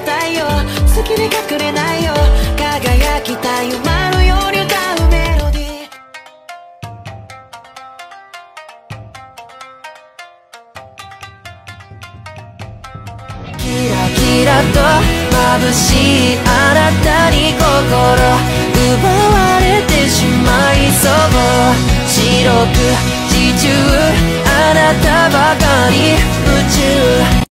太陽、好きで隠れないよ、輝きたい馬のように歌うメロディー。キラキラと眩しいあなたに心奪われてしまいそう、白く地中あなた